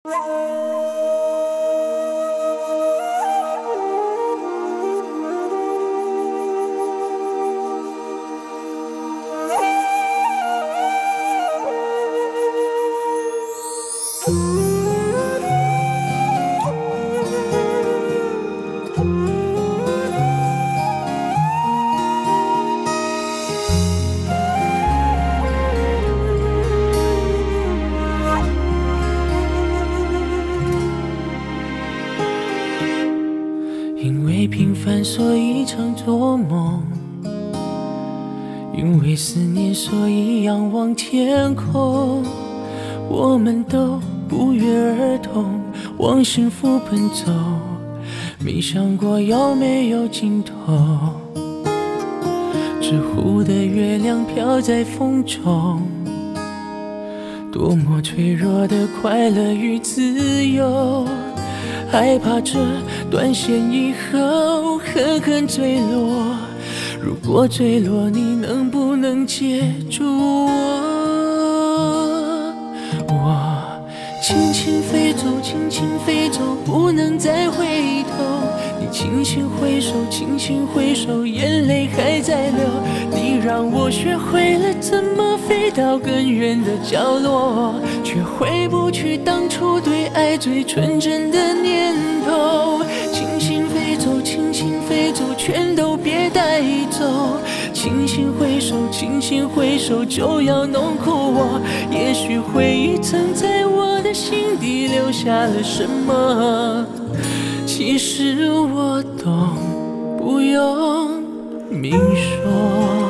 因为平凡，所以常做梦；因为思念，所以仰望天空。我们都不约而同往幸福奔走，没想过有没有尽头。纸糊的月亮飘在风中，多么脆弱的快乐与自由。害怕这断线以后狠狠坠落，如果坠落，你能不能接住我轻轻飞走，轻轻飞走，不能再回头。你轻轻挥手，轻轻挥手，眼泪还在流。你让我学会了怎么飞到更远的角落，却回不去当初对爱最纯真的念头。轻轻飞走，轻轻飞走，全都别带走。轻轻挥手，轻轻挥手，就要弄哭我。也许回忆曾在我的心底留下了什么，其实我懂，不用明说。